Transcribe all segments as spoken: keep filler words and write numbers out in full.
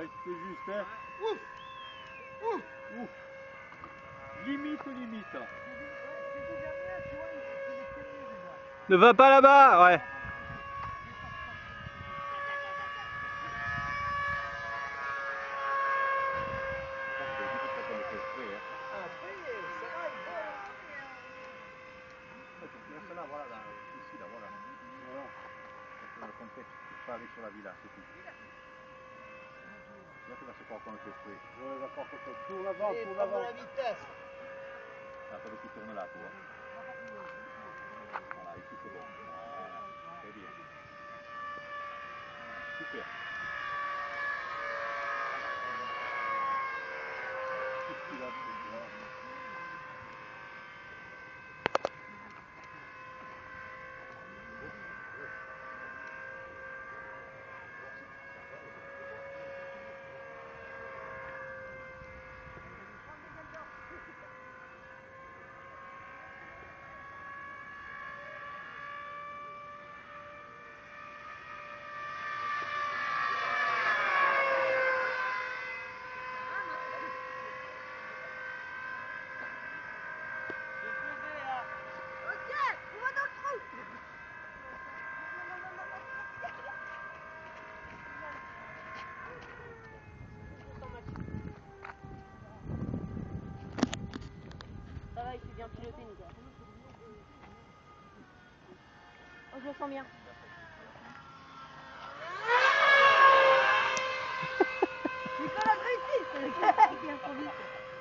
Ouais, c'est juste, hein. Ouf. Ouf. Ouf. Limite, limite. Ne va pas là-bas, ouais. Là, voilà, là, ici, là, voilà. Voilà. C'est le contexte, tu peux pas aller sur la villa, c'est tout. Là, tu vas se croire qu'on le fait exprès. Ouais, d'accord, tourne l'avant, tourne l'avant. La vitesse. Là, t'as le qui tourne là, tu vois. Voilà, ici c'est bon. Voilà, très bien. Super. Qu'est-ce qu'il a fait, tu vois? Ça va, il fait bien piloter, Nicolas. Oh, je le sens bien. Nicolas, réussi. Il vient trop vite.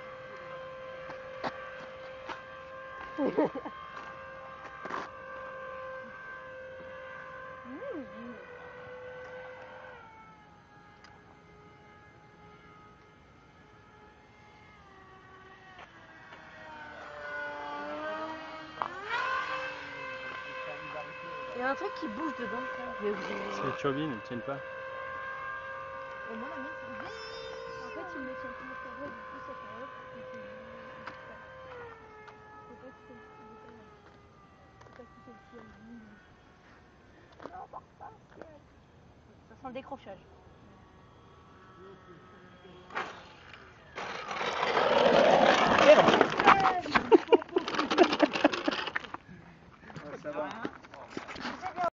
Il y a un truc qui bouge dedans. C'est les turbines, elles tiennent pas. Et moi, la mienne, c'est vite. En fait, il me tient plus très vrai, du coup, ça fait rien pour que c'est ça. C'est pas que c'est le ciel. C'est pas que c'est le ciel. Non, par pas, ciel. Ça sent le décrochage.